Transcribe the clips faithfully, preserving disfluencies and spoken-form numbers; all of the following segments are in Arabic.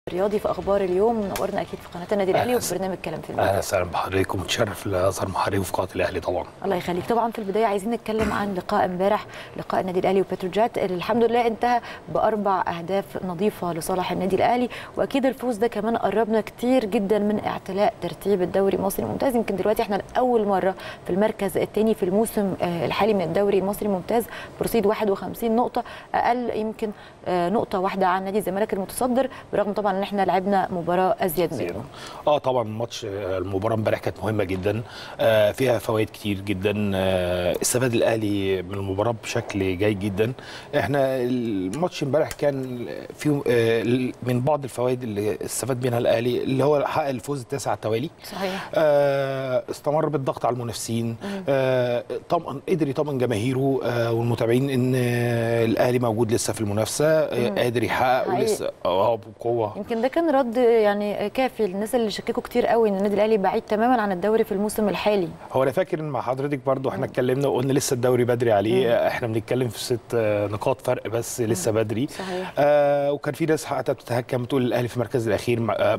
رياضي في اخبار اليوم. منورنا اكيد في قناه النادي الاهلي وفي برنامج كلام في الميديا. اهلا وسهلا بحضرتك ومتشرف لاظهر محرري في قناه الاهلي طبعا. الله يخليك. طبعا في البدايه عايزين نتكلم عن لقاء امبارح، لقاء النادي الاهلي وبتروجيت. الحمد لله انتهى باربع اهداف نظيفه لصالح النادي الاهلي، واكيد الفوز ده كمان قربنا كتير جدا من اعتلاء ترتيب الدوري المصري الممتاز. يمكن دلوقتي احنا لاول مره في المركز الثاني في الموسم الحالي من الدوري المصري الممتاز برصيد واحد وخمسين نقطه، اقل يمكن نقطه واحده عن نادي الزمالك المتصدر، برغم طبعا ان احنا لعبنا مباراه ازيد منه. اه طبعا ماتش المباراه امبارح كانت مهمه جدا، آه فيها فوائد كتير جدا، آه استفاد الاهلي من المباراه بشكل جيد جدا. احنا الماتش امبارح كان فيه آه من بعض الفوائد اللي استفاد منها الاهلي، اللي هو حقق الفوز التاسع التوالي. صحيح. آه استمر بالضغط على المنافسين، آه طبعا قدر يطمن جماهيره آه والمتابعين ان آه الاهلي موجود لسه في المنافسه، آه قادر يحقق ولسه اه بقوه. يمكن ده كان رد يعني كافي للناس اللي شككوا كتير قوي ان النادي الاهلي بعيد تماما عن الدوري في الموسم الحالي. هو انا فاكر ان مع حضرتك برضو احنا اتكلمنا وقلنا لسه الدوري بدري عليه، مم. احنا بنتكلم في ست نقاط فرق بس، لسه بدري. صحيح. آه وكان في ناس حتى بتتهكم بتقول الاهلي في المركز الاخير،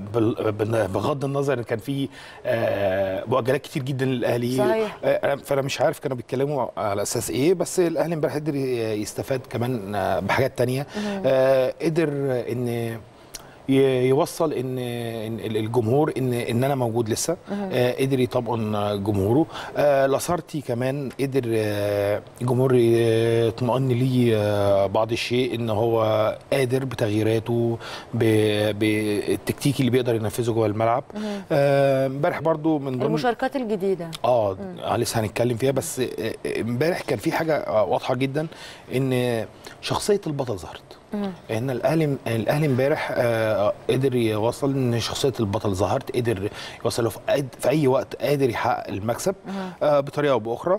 بغض النظر ان كان في آه مؤجلات كتير جدا للاهلي. صحيح. آه فانا مش عارف كانوا بيتكلموا على اساس ايه، بس الاهلي امبارح قدر يستفاد كمان بحاجات ثانيه، آه قدر ان يوصل ان الجمهور ان ان انا موجود لسه، آه قدر يطمئن جمهوره. آه لاسارتي كمان قدر آه الجمهور يطمئن ليه آه بعض الشيء، ان هو قادر بتغييراته بالتكتيكي اللي بيقدر ينفذه جوه الملعب. امبارح آه برضو من ضمن المشاركات الجديده اه لسه هنتكلم فيها، بس امبارح آه كان في حاجه واضحه جدا، ان شخصيه البطل ظهرت. ان الاهلي الاهلي امبارح آه قدر يوصل ان شخصيه البطل ظهرت، قدر يوصل في, في اي وقت قادر يحقق المكسب آه بطريقه او باخرى.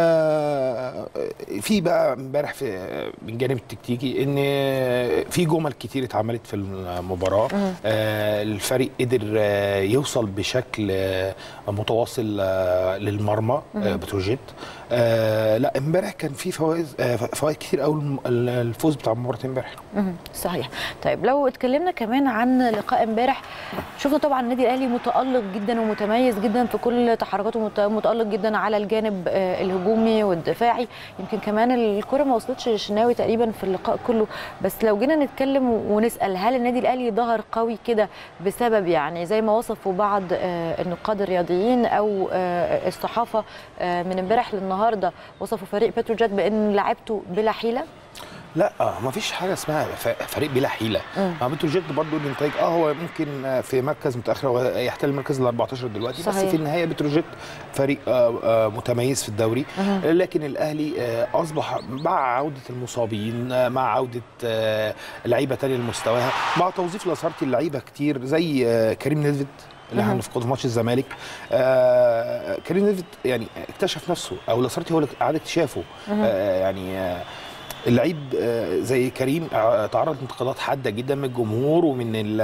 آه في بقى امبارح في من الجانب التكتيكي ان في جمل كتير اتعملت في المباراه، آه الفريق قدر آه يوصل بشكل آه متواصل آه للمرمى آه بتروجيت. آه لا امبارح كان في فوائد آه فوائد كتير قوي الفوز بتاع مباراه امبارح. صحيح. طيب لو اتكلمنا كمان عن لقاء امبارح، شفنا طبعا النادي الاهلي متالق جدا ومتميز جدا في كل تحركاته، متالق جدا على الجانب الهجومي والدفاعي. يمكن كمان الكره ما وصلتش للشناوي تقريبا في اللقاء كله، بس لو جينا نتكلم ونسال هل النادي الاهلي ظهر قوي كده بسبب يعني زي ما وصفوا بعض النقاد الرياضيين او الصحافه من امبارح للنهارده، وصفوا فريق بتروجيت بان لعبته بلا حيله؟ لا ما فيش حاجه اسمها فريق بلا حيله. مع بتروجيت برضه الانتاج اه هو ممكن في مركز متاخر، هو يحتل المركز ال أربعتاشر دلوقتي. صحيح. بس في النهايه بتروجيت فريق آه متميز في الدوري. مم. لكن الاهلي آه اصبح مع عوده المصابين، آه مع عوده آه لعيبه ثانيه لمستواها، مع توظيف لاسارتي اللعيبه كتير زي آه كريم نيدفيد اللي احنا هنفقده في ماتش الزمالك. آه كريم نيدفيد يعني اكتشف نفسه، او لاسارتي هو اللي اعاد اكتشافه. آه يعني آه اللعيب زي كريم تعرض لانتقادات حاده جدا من الجمهور ومن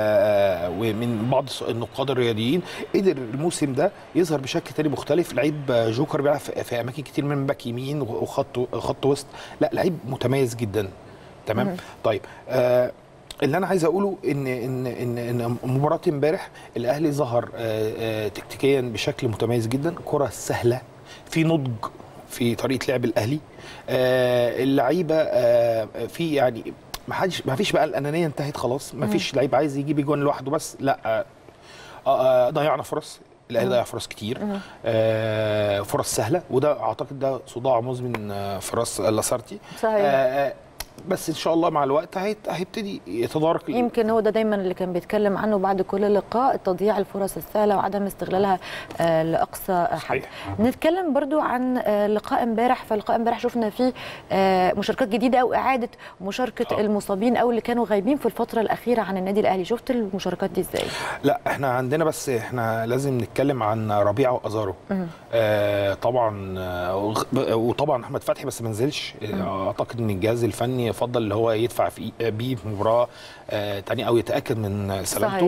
ومن بعض النقاد الرياضيين. قدر الموسم ده يظهر بشكل تاني مختلف، لعيب جوكر بيلعب في اماكن كتير من باك يمين وخط خط وسط، لا لعيب متميز جدا. تمام. طيب آه اللي انا عايز اقوله ان ان ان, إن مباراه امبارح الاهلي ظهر آه آه تكتيكيا بشكل متميز جدا، كره سهله، في نضج في طريقه لعب الاهلي. آه اللعيبه آه في يعني ما حدش ما فيش بقى الانانيه انتهت خلاص، ما فيش لعيب عايز يجيب جون لوحده بس، لا آه آه ضيعنا فرص، الاهلي ضيع فرص كتير، آه فرص سهله، وده اعتقد ده صداع مزمن آه في راس لاسارتي. صحيح. آه بس ان شاء الله مع الوقت هيبتدي يتدارك. يمكن هو ده دايما اللي كان بيتكلم عنه بعد كل لقاء، تضييع الفرص السهله وعدم استغلالها آه لاقصى حد. نتكلم برضو عن آه لقاء امبارح. فلقاء امبارح شفنا فيه آه مشاركات جديده او اعاده مشاركه آه. المصابين او اللي كانوا غايبين في الفتره الاخيره عن النادي الاهلي. شفت المشاركات دي ازاي؟ لا احنا عندنا، بس احنا لازم نتكلم عن ربيعه وازارو. آه طبعا آه وطبعا احمد فتحي بس ما نزلش. آه اعتقد ان الجهاز الفني يفضل اللي هو يدفع في بيه في مباراه آه تانية او يتاكد من سلامته.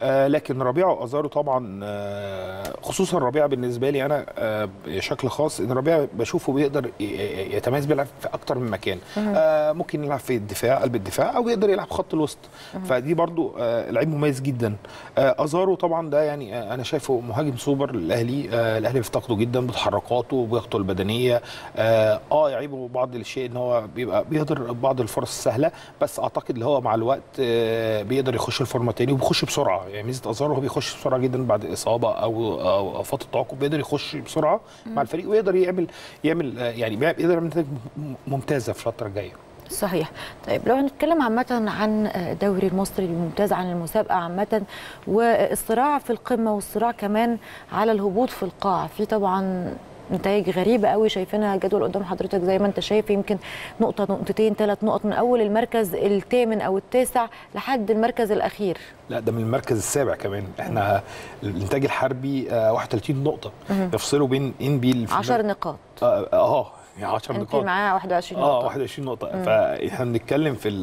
آه لكن ربيعه وازارو طبعا آه خصوصا ربيعه بالنسبه لي انا آه بشكل خاص، ان ربيعه بشوفه بيقدر يتميز، بيلعب في اكتر من مكان. آه ممكن يلعب في الدفاع، قلب الدفاع، او يقدر يلعب خط الوسط. فدي برضو آه لعيب مميز جدا. آه ازارو طبعا ده يعني آه انا شايفه مهاجم سوبر للاهلي. آه الاهلي بيفتقده جدا بتحركاته وبياخده البدنيه. اه, آه يعيبه بعض الشيء ان هو بيبقى بيقدر بعض الفرص السهله، بس اعتقد اللي هو مع الوقت آه بيقدر يخش الفورمه تاني وبيخش بسرعه. يعني ميزه ازارو هو بيخش بسرعه جدا بعد اصابه او او فتره تعاقب، بيقدر يخش بسرعه مع الفريق ويقدر يعمل يعمل آه يعني بيقدر يعمل نتائج ممتازه في الفتره الجايه. صحيح. طيب لو هنتكلم عامة عن الدوري المصري الممتاز، عن المسابقة عامة والصراع في القمة والصراع كمان على الهبوط في القاع، في طبعا نتائج غريبة قوي شايفينها جدول قدام حضرتك زي ما انت شايف، يمكن نقطة نقطتين ثلاث نقط من أول المركز الثامن أو التاسع لحد المركز الأخير. لا ده من المركز السابع كمان. احنا الإنتاج الحربي واحد وثلاثين نقطة يفصلوا بين إنبي عشر نقاط. اه, آه يعني عشر نقاط. انت معاه واحد وعشرين نقطة. اه واحد وعشرين نقطة. فاحنا بنتكلم في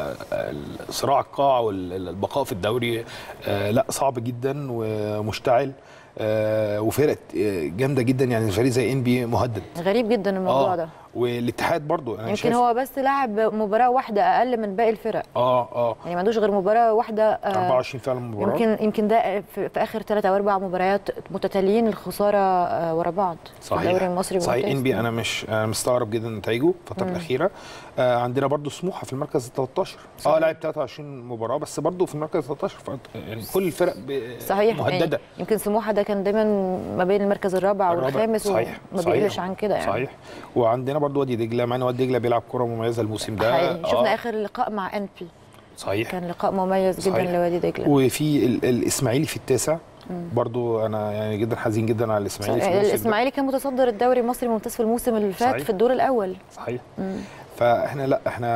صراع القاع والبقاء في الدوري. آه لا صعب جدا ومشتعل. آه وفرق جامده جدا، يعني فريق زي انبي مهدد. غريب جدا الموضوع آه ده. والاتحاد برضو أنا يمكن هو بس لعب مباراه واحده اقل من باقي الفرق. اه اه يعني ما عندوش غير مباراه واحده. آه أربعة وعشرين فعلا مباراه. يمكن يمكن ده في, في اخر ثلاث او اربع مباريات متتاليين الخساره آه ورا بعض. صحيح. في الدوري المصري صحيح. انبي انا مش انا مستغرب جدا نتائجه الفتره الاخيره. آه عندنا برضو سموحه في المركز الثالث عشر. اه لعب ثلاثة وعشرين مباراه بس برضو في المركز الثالث عشر. يعني كل الفرق صحيح مهدده. يعني يمكن سموحه ده كان دايما ما بين المركز الرابع والخامس صحيح. وما بيقلش عن كده يعني. صحيح. وعندنا برضو وادي دجله، معانا وادي دجله بيلعب كره مميزه الموسم ده. حقيقي. شفنا آه. اخر لقاء مع ان بي. صحيح. كان لقاء مميز جدا لوادي دجله. وفي الاسماعيلي في التاسع. برضو انا يعني جدا حزين جدا على الاسماعيلي. في الاسماعيلي كان متصدر الدوري المصري الممتاز في الموسم اللي فات. صحيح. في الدور الاول. صحيح. مم. فاحنا لا احنا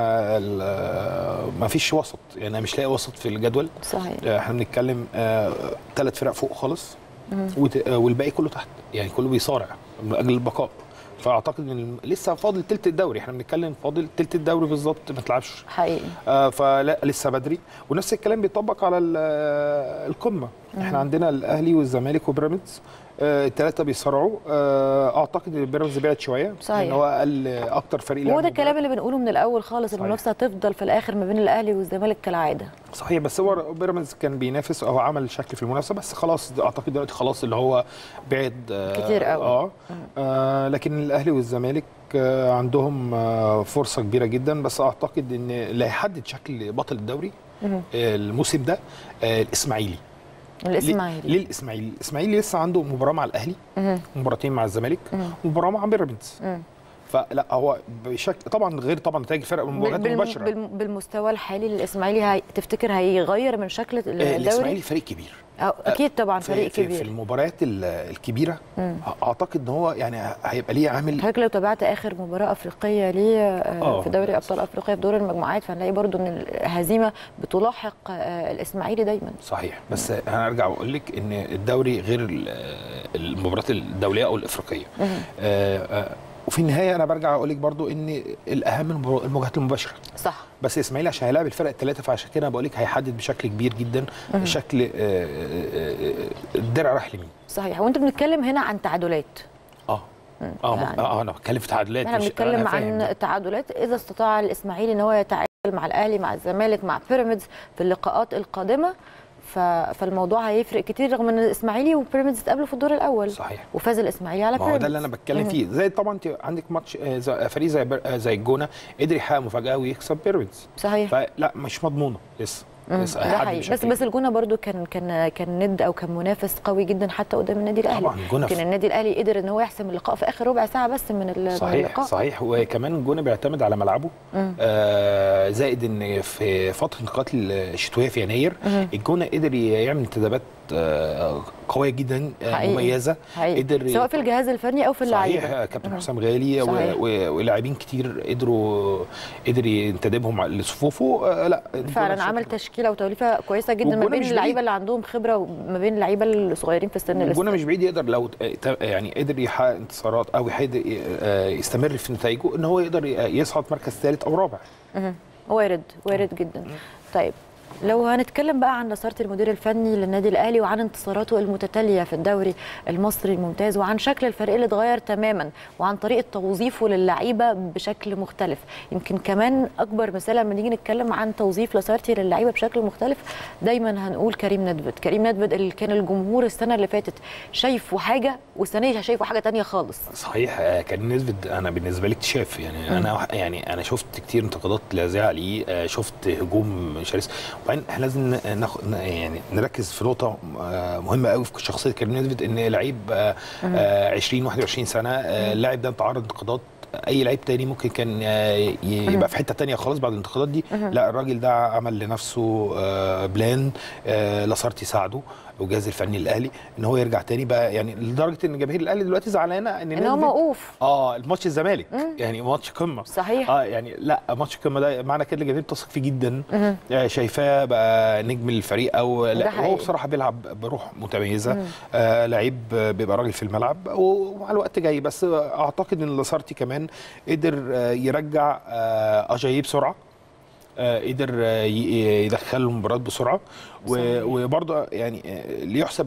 ما فيش وسط، يعني مش لاقي وسط في الجدول. صحيح. احنا بنتكلم ثلاث فرق فوق خالص والباقي كله تحت، يعني كله بيصارع من اجل البقاء. فاعتقد ان لسه فاضل ثلث الدوري، احنا بنتكلم فاضل ثلث الدوري بالظبط ما تلعبش حقيقي. آه فلا لسه بدري. ونفس الكلام بيطبق على القمه. احنا عندنا الاهلي والزمالك وبيراميدز الثلاثه آه بيصارعوا. آه اعتقد ان بيراميدز بعد شويه ان هو اقل اكتر فريق. هو ده الكلام اللي بنقوله من الاول خالص، المنافسه هتفضل في الاخر ما بين الاهلي والزمالك كالعاده. صحيح. بس هو بيراميدز كان بينافس او عمل شكل في المنافسه، بس خلاص اعتقد دلوقتي خلاص اللي هو بعد آه كتير قوي. آه, آه لكن الاهلي والزمالك آه عندهم آه فرصه كبيره جدا. بس اعتقد ان اللي هيحدد شكل بطل الدوري آه الموسم ده آه الاسماعيلي. الاسماعيلي ليه الاسماعيلي؟ الاسماعيلي لسه عنده مباراه مع الاهلي، مباراتين مع الزمالك، ومباراه مع بيراميدز. فلا هو بشكل طبعا غير طبعا نتائج الفرق والمباريات المباشره. بالمستوى الحالي للاسماعيلي هي تفتكر هيغير من شكل الدوري؟ الاسماعيلي فريق كبير. اكيد طبعا فريق في كبير. في المباريات الكبيره مم. اعتقد ان هو يعني هيبقى ليه عامل. حضرتك لو تابعت اخر مباراه افريقيه ليه في دوري ابطال افريقيا في دور المجموعات، فهنلاقي برضو ان الهزيمه بتلاحق الاسماعيلي دايما. صحيح. بس انا ارجع واقول لك ان الدوري غير المباريات الدوليه او الافريقيه. وفي النهايه انا برجع اقول لك برضو ان الاهم المواجهات المباشره. صح. بس الاسماعيلي عشان هيلاعب الفرق الثلاثه، فعشان كده بقول لك هيحدد بشكل كبير جدا مم. شكل الدرع رايح لمين. صحيح. وانت بنتكلم هنا عن تعادلات. اه اه يعني اه انا بتكلم في تعادلات. احنا بنتكلم عن تعادلات. اذا استطاع الاسماعيلي ان هو يتعادل مع الاهلي مع الزمالك مع بيراميدز في اللقاءات القادمه، فالموضوع هيفرق كتير، رغم ان الاسماعيلي وبيراميدز اتقابلوا في الدور الاول. صحيح. وفاز الاسماعيلي على بيراميدز. هو ده اللي انا بتكلم فيه. زي طبعا انت عندك ماتش فريق زي زي الجونه قدر يحقق مفاجاه ويكسب بيراميدز. صحيح. فلا مش مضمونه لسه. لسه ده حقيقي. بس بس الجونه برضو كان كان كان ند او كان منافس قوي جدا حتى قدام النادي الاهلي. طبعا الجونه كان النادي الاهلي قدر ان هو يحسم اللقاء في اخر ربع ساعه بس من صحيح اللقاء. صحيح. وكمان الجونه بيعتمد على ملعبه. آه زائد ان في فتره النقاط الشتويه في يناير الجونه قدر يعمل انتدابات قويه جدا حقيقي. مميزه حقيقي. قدر سواء في الجهاز الفني او في اللعيبه. صحيح. كابتن حسام غالي ولاعبين كتير قدروا قدر ينتدبهم لصفوفه. لا فعلا عمل تشكيله وتوليفه كويسه جدا ما بين اللعيبه اللي عندهم خبره وما بين اللعيبه الصغيرين في السن. الجونه مش بعيد يقدر لو يعني قدر يحقق انتصارات او يستمر في نتائجه ان هو يقدر يصعد مركز ثالث او رابع. وارد وارد جدا. طيب لو هنتكلم بقى عن لاسارتي المدير الفني للنادي الاهلي وعن انتصاراته المتتاليه في الدوري المصري الممتاز وعن شكل الفريق اللي اتغير تماما وعن طريقه توظيفه للعيبه بشكل مختلف، يمكن كمان اكبر مثال لما نيجي نتكلم عن توظيف لاسارتي للعيبه بشكل مختلف دايما هنقول كريم ندفد. كريم ندفد اللي كان الجمهور السنه اللي فاتت شايفه حاجه والسنه دي شايفه حاجه ثانيه خالص. صحيح، كريم ندفد انا بالنسبه لي اكتشاف، يعني م. انا يعني انا شفت كتير انتقادات لاذعه عليه، شفت هجوم شرس، وبعدين احنا لازم ناخد يعني نركز في نقطه مهمه قوي في شخصيه كريم ندفد، ان لعيب عشرين واحد وعشرين سنه، اللاعب ده تعرض انتقادات اي لعيب تاني ممكن كان يبقى في حته تانيه خالص بعد الانتقادات دي. لا، الراجل ده عمل لنفسه بلان، لاسارتي ساعده والجهاز الفني الاهلي ان هو يرجع تاني بقى، يعني لدرجه ان جماهير الاهلي دلوقتي زعلانه ان ان هو موقوف. اه الماتش الزمالك يعني ماتش قمه. صحيح. اه يعني لا، ماتش القمه ده معنى كده الجماهير بتثق فيه جدا، آه شايفاه بقى نجم الفريق، او لا هو بصراحه بيلعب بروح متميزه، آه لعيب بيبقى راجل في الملعب ومع الوقت جاي. بس اعتقد ان لاسارتي كمان قدر آه يرجع آه اجاييه بسرعه، آه قدر آه يدخله المباراه بسرعه، وبرضه يعني ليحسب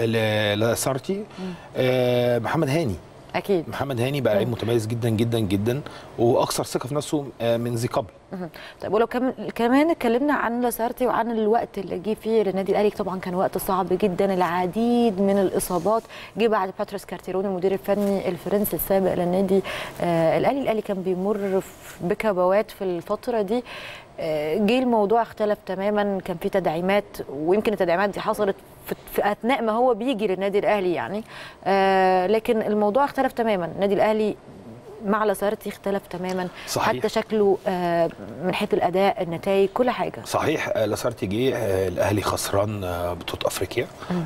لاسارتي آه محمد هاني. اكيد محمد هاني بقى لعيب متميز جدا جدا جدا واكثر ثقه في نفسه من ذي قبل. طيب ولو كمان اتكلمنا عن لاسارتي وعن الوقت اللي جه فيه للنادي الاهلي، طبعا كان وقت صعب جدا، العديد من الاصابات جه بعد باتريس كارتيرون المدير الفني الفرنسي السابق للنادي آه الاهلي. الاهلي كان بيمر بكبوات في الفتره دي، جه الموضوع اختلف تماما، كان في تدعيمات ويمكن التدعيمات دي حصلت في اثناء ما هو بيجي للنادي الاهلي يعني، آه لكن الموضوع اختلف تماما. النادي الاهلي مع لاسارتي اختلف تماما. صحيح. حتى شكله آه من حيث الاداء، النتائج، كل حاجه. صحيح، لاسارتي جه آه الاهلي خسران آه بطوله افريقيا،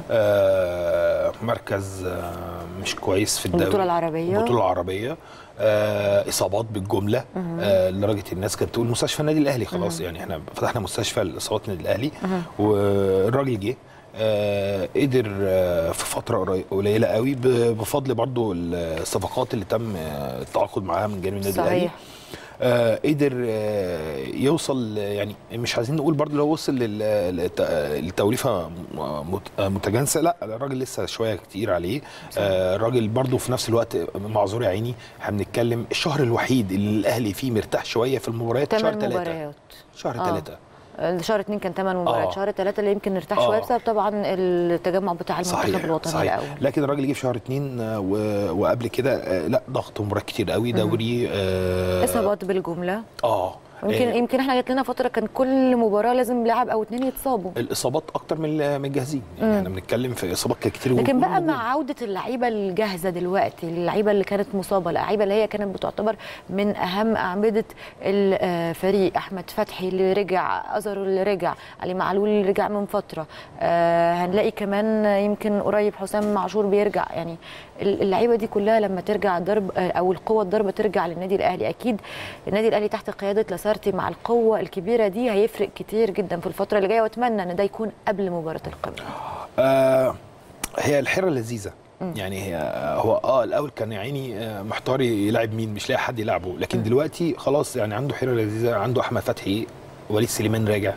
آه مركز آه مش كويس في الدوري، البطوله العربيه البطوله العربيه آه اصابات بالجمله، آه لدرجه الناس كانت بتقول مستشفى النادي الاهلي خلاص، يعني احنا فتحنا مستشفى لاصابات النادي الاهلي، والراجل جه آه قدر آه في فتره قليله قوي بفضل برضو الصفقات اللي تم التعاقد معاها من جانب النادي الاهلي. آه قدر آه يوصل، يعني مش عايزين نقول برضو لو وصل للتوليفه متجانسه، لا الراجل لسه شويه كتير عليه. آه الراجل برضو في نفس الوقت معذور يا عيني، احنا بنتكلم الشهر الوحيد اللي الاهلي فيه مرتاح شويه في المباريات شهر ثلاثة، شهر ثلاثة شهر اتنين كان ثمان مباريات، شهر ثلاثة اللي يمكن نرتاح شويه بسبب طبعا التجمع بتاع المنتخب الوطني صحيح. الاول. لكن الراجل جه في شهر اتنين وقبل كده لا ضغط مباريات كتير قوي، دوري آه اصابات بالجمله. اه يمكن إيه؟ يمكن احنا جات لنا فتره كان كل مباراه لازم لاعب او اثنين يتصابوا. الاصابات اكتر من من الجاهزين، يعني احنا بنتكلم في اصابات كتير. لكن بقى مع عوده اللعيبه الجاهزه دلوقتي، اللعيبه اللي كانت مصابه، اللعيبه اللي هي كانت بتعتبر من اهم اعمده الفريق، احمد فتحي اللي رجع، ازارو اللي رجع، علي معلول اللي رجع من فتره، آه هنلاقي كمان يمكن قريب حسام معشور بيرجع، يعني اللعيبه دي كلها لما ترجع ضرب او القوه الضربه ترجع للنادي الاهلي، اكيد النادي الاهلي تحت قياده لاسارتي مع القوه الكبيره دي هيفرق كتير جدا في الفتره اللي جايه، واتمنى ان ده يكون قبل مباراه القمه. آه هي الحيره لذيذه، يعني هي هو اه الاول كان يا عيني محتار يلعب مين، مش لاقي حد يلعبه، لكن م. دلوقتي خلاص يعني عنده حيره لذيذه، عنده احمد فتحي، وليد سليمان راجع،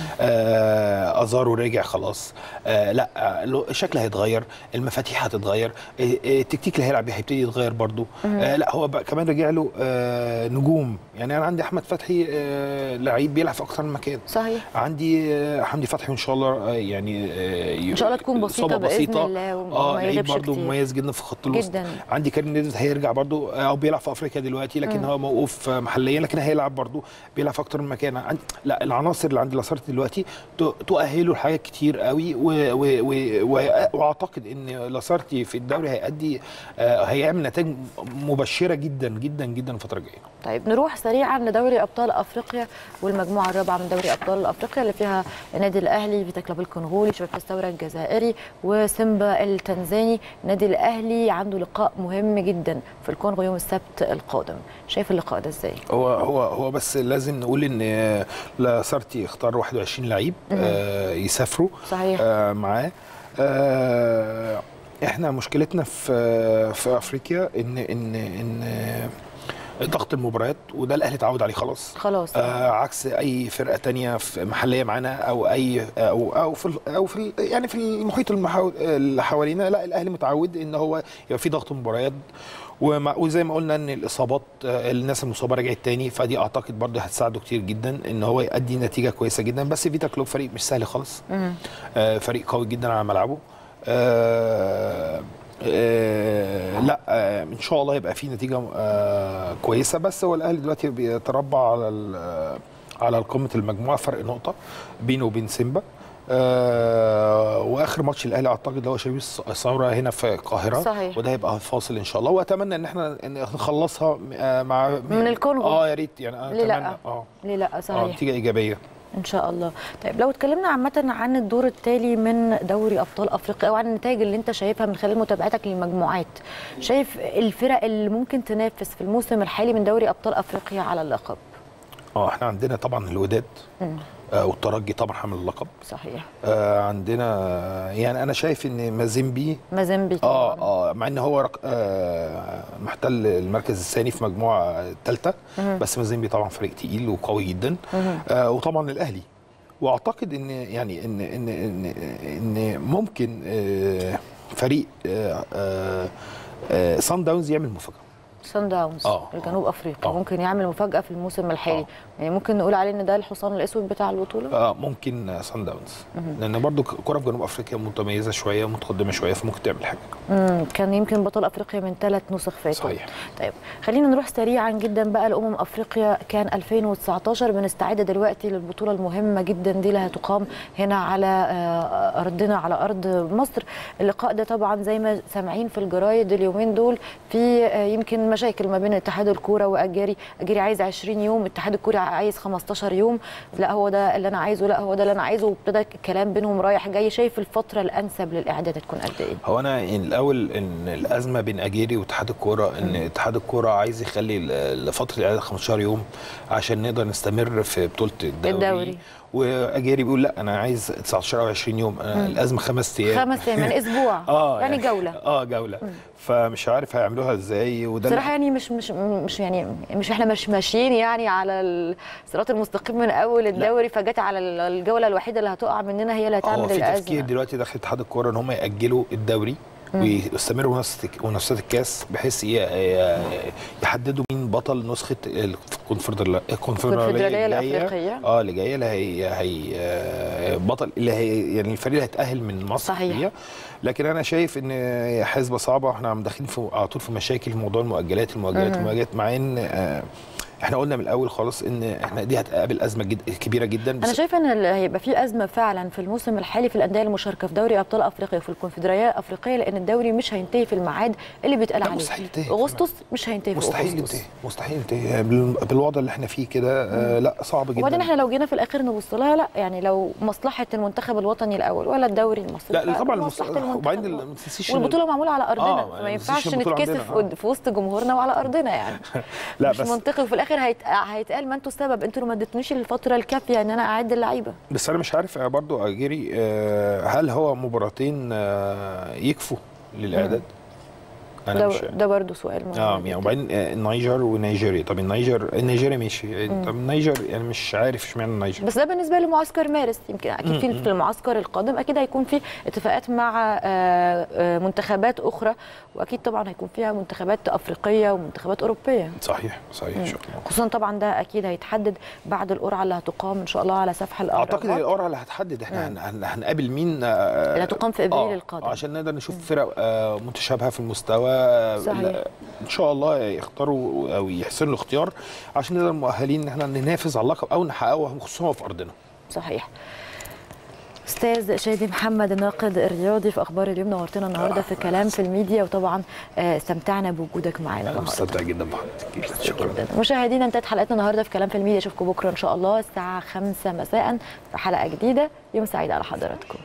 آه ازارو راجع خلاص، آه لا الشكل هيتغير، المفاتيح هتتغير، التكتيك اللي هيلعب بيه هيبتدي يتغير برده، آه لا هو كمان رجع له آه نجوم، يعني انا عندي احمد فتحي آه لعيب بيلعب في اكتر من مكان. صحيح. عندي آه حمدي فتحي ان شاء الله آه يعني آه ان شاء الله تكون بسيطه باذن الله، اه لعيب برده مميز جدا في خط الوسط. عندي كريم ندفد هيرجع برده، او بيلعب في افريقيا دلوقتي لكن م. هو موقوف محليا، لكن هيلعب برده، بيلعب في اكتر من مكان. عندي لا العناصر اللي عند لاسارتي دلوقتي تؤهله لحاجات كتير قوي، واعتقد ان لاسارتي في الدوري هيأدي هيعمل نتائج مبشره جدا جدا جدا الفتره الجايه. طيب نروح سريعا لدوري ابطال افريقيا والمجموعه الرابعه من دوري ابطال افريقيا اللي فيها النادي الاهلي، فيتا كلوب الكونغولي، شباب الثوره الجزائري، وسيمبا التنزاني. النادي الاهلي عنده لقاء مهم جدا في الكونغو يوم السبت القادم، شايف اللقاء ده ازاي؟ هو هو هو بس لازم نقول ان لاسارتي اختار واحد وعشرين لعيب آه يسافروا. صحيح. آه معاه. آه احنا مشكلتنا في في افريقيا ان ان ان ضغط المباريات، وده الاهلي اتعود عليه خلاص خلاص آه عكس اي فرقه تانية في محليه معانا او اي او او في او في يعني في المحيط المحاو... اللي حوالينا. لا الاهلي متعود ان هو يبقى في ضغط مباريات، ومع وزي ما قلنا ان الاصابات الناس المصابه رجعت تاني، فدي اعتقد برضه هتساعده كتير جدا ان هو يؤدي نتيجه كويسه جدا. بس فيتا كلوب فريق مش سهل خالص، آه فريق قوي جدا على ملعبه. آه آه لا آه ان شاء الله يبقى في نتيجه آه كويسه. بس هو الاهلي دلوقتي بيتربع على على قمه المجموعه، فرق نقطه بينه وبين سيمبا. آه واخر ماتش الاهلي اعتقد اللي هو شبيه الثوره هنا في القاهره، صحيح. وده هيبقى فاصل ان شاء الله، واتمنى ان احنا نخلصها مع من الكونغو. اه يا ريت يعني ليه اتمنى لا اه ليه لا صحيح اه نتيجه ايجابيه ان شاء الله. طيب لو اتكلمنا عامه عن الدور التالي من دوري ابطال افريقيا، او عن النتائج اللي انت شايفها من خلال متابعتك للمجموعات، شايف الفرق اللي ممكن تنافس في الموسم الحالي من دوري ابطال افريقيا على اللقب؟ اه احنا عندنا طبعا الوداد آه والترجي طبعا حامل اللقب، صحيح. آه عندنا يعني انا شايف ان مازيمبي مازيمبي طبعا اه اه مع ان هو رق... آه محتل المركز الثاني في مجموعه الثالثه، بس مازيمبي طبعا فريق تقيل وقوي جدا. آه وطبعا الاهلي، واعتقد ان يعني ان ان ان, إن ممكن آه فريق آه آه آه صن داونز يعمل مفاجاه. صن داونز آه الجنوب افريقيا آه ممكن يعمل مفاجاه في الموسم الحالي. آه يعني ممكن نقول عليه ان ده الحصان الاسود بتاع البطوله. اه ممكن صن داونز، لان برضو كره في جنوب افريقيا متميزه شويه متقدمه شويه، فممكن تعمل حاجه. امم كان يمكن بطل افريقيا من ثلاث نسخ فاتوا. صحيح. طيب خلينا نروح سريعا جدا بقى لامم افريقيا كان ألفين وتسعتاشر. بنستعد دلوقتي للبطوله المهمه جدا دي اللي هتقام هنا على ارضنا على ارض مصر. اللقاء ده طبعا زي ما سامعين في الجرايد اليومين دول في يمكن مشاكل ما بين اتحاد الكوره واجاري. اجاري عايز عشرين يوم، اتحاد الكوره عايز خمستاشر يوم. لا هو ده اللي انا عايزه، لا هو ده اللي انا عايزه، وابتدى الكلام بينهم رايح جاي. شايف الفتره الانسب للاعداد هتكون قد ايه؟ هو انا الاول ان الازمه بين اجاري واتحاد الكوره ان اتحاد الكوره عايز يخلي لفتره الاعداد خمستاشر يوم عشان نقدر نستمر في بطوله الدوري, الدوري. واجاري بيقول لا انا عايز تسعتاشر او عشرين يوم. أنا الازمه خمس ايام خمس ايام يعني اسبوع اه يعني جوله اه جوله مم. فمش عارف هيعملوها ازاي. وده صراحه يعني مش مش مش يعني مش احنا مش ماشيين يعني على الصراط المستقيم من اول الدوري، لا. فجت على الجوله الوحيده اللي هتقع مننا هي اللي هتعمل الازمه. هو في تفكير دلوقتي داخل اتحاد الكوره ان هم ياجلوا الدوري ويستمروا منافسات الكاس، بحيث يحددوا مين بطل نسخه الكونفدراليه الافريقيه اه اللي جايه اللي هي هي بطل اللي هي يعني الفريق اللي هيتاهل من مصر. صحيح. هي. لكن انا شايف ان حسبه صعبه، احنا عم داخلين في على طول في مشاكل في موضوع المؤجلات المؤجلات المؤجلات مع ان آه احنا قلنا من الاول خالص ان احنا دي هتقابل ازمه جد كبيره جدا. انا شايفه ان هيبقى في ازمه فعلا في الموسم الحالي في الانديه المشاركه في دوري ابطال افريقيا وفي الكونفدراليه الافريقيه، لان الدوري مش هينتهي في الميعاد اللي بيتقال عليه. مستحيل ينتهي اغسطس، مش هينتهي في مستحيل ينتهي مستحيل ينتهي بالوضع اللي احنا فيه كده. آه لا صعب جدا. وبعدين احنا لو جينا في الاخر نبص لها، لا يعني لو مصلحه المنتخب الوطني الاول ولا الدوري المصري، لا طبعا مصلحه وبعدين ما تنسيش والبطوله معموله على ارضنا. آه ما ينفعش نتكسف آه. في وسط جمهورنا وعلى ارضنا يعني. لا مش بس منطقي، وفي الاخر هيت... هيتقال ما انتوا السبب، انتوا ما اديتونيش الفتره الكافيه ان انا اعد اللعيبه. بس انا مش عارف برضو اجيري هل هو مباراتين يكفوا للاعداد؟ انا ده مش ده برضه سؤال مهم. اه يعني وبعدين النيجر ونيجيريا. طب النيجر النيجيريا ماشي، طب النيجر يعني مش عارف اشمعنى النيجر. بس ده بالنسبه لمعسكر مارس، يمكن اكيد في في المعسكر القادم اكيد هيكون في اتفاقات مع منتخبات اخرى، واكيد طبعا هيكون فيها منتخبات افريقيه ومنتخبات اوروبيه. صحيح صحيح ان شاء الله. خصوصا طبعا ده اكيد هيتحدد بعد القرعه اللي هتقام ان شاء الله على سفح الارض. اعتقد القرعه اللي هتحدد احنا هنقابل مين اللي هتقام في ابريل القادم، عشان نقدر نشوف فرق متشابهه في المستوى. صحيح. ان شاء الله يختاروا او يحسنوا الاختيار عشان نقدر مؤهلين ان احنا ننافس على اللقب او نحققه خصوصا في ارضنا. صحيح. استاذ شادي محمد الناقد الرياضي في اخبار اليوم، نورتنا النهارده في كلام في الميديا، وطبعا استمتعنا بوجودك معانا النهارده. مستمتع جدا بحضرتك. شكرا. مشاهدينا انتهت حلقتنا النهارده في كلام في الميديا، اشوفكم بكره ان شاء الله الساعه خمسة مساء في حلقه جديده. يوم سعيد على حضراتكم.